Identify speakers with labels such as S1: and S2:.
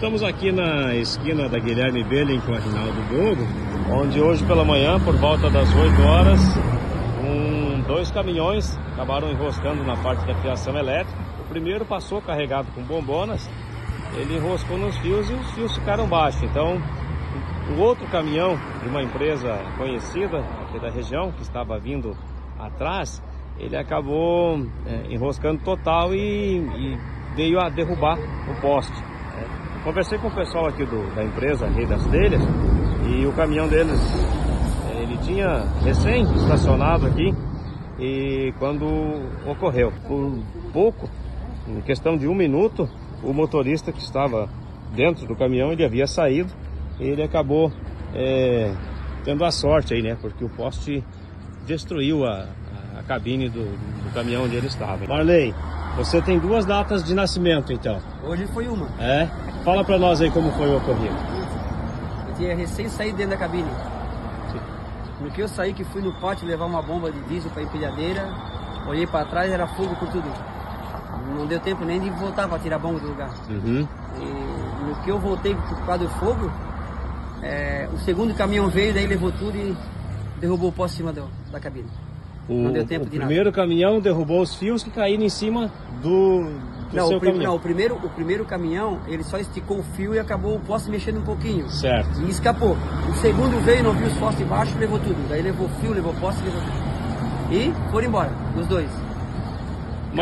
S1: Estamos aqui na esquina da Guilherme Belling com a Rinaldo Bogo, onde hoje pela manhã, por volta das 8 horas, dois caminhões acabaram enroscando na parte da fiação elétrica. O primeiro passou carregado com bombonas, ele enroscou nos fios e os fios ficaram baixos. Então, o outro caminhão de uma empresa conhecida aqui da região, que estava vindo atrás, ele acabou enroscando total e veio a derrubar o poste. Conversei com o pessoal aqui da empresa Rei das Telhas e o caminhão deles, ele tinha recém estacionado aqui e quando ocorreu, por pouco, em questão de 1 minuto, o motorista que estava dentro do caminhão, ele havia saído e ele acabou tendo a sorte aí, né? Porque o poste destruiu a cabine do caminhão onde ele estava. Marley, você tem 2 datas de nascimento, então?
S2: Hoje foi uma.
S1: Fala pra nós aí como foi o ocorrido.
S2: Eu tinha recém saído dentro da cabine. No que eu saí, que fui no pátio levar uma bomba de diesel para empilhadeira, olhei para trás, era fogo por tudo. Não deu tempo nem de voltar para tirar a bomba do lugar.
S1: Uhum.
S2: E no que eu voltei por causa do fogo, o segundo caminhão veio, daí levou tudo e derrubou o poste em cima da cabine. Não deu tempo de nada.
S1: O primeiro caminhão derrubou os fios que caíram em cima do seu caminhão.
S2: Não, o primeiro caminhão, ele só esticou o fio e acabou o poste mexendo um pouquinho.
S1: Certo.
S2: E escapou. O segundo veio, não viu os postes embaixo, levou tudo. Daí levou fio, levou poste, levou tudo. E foram embora, os dois.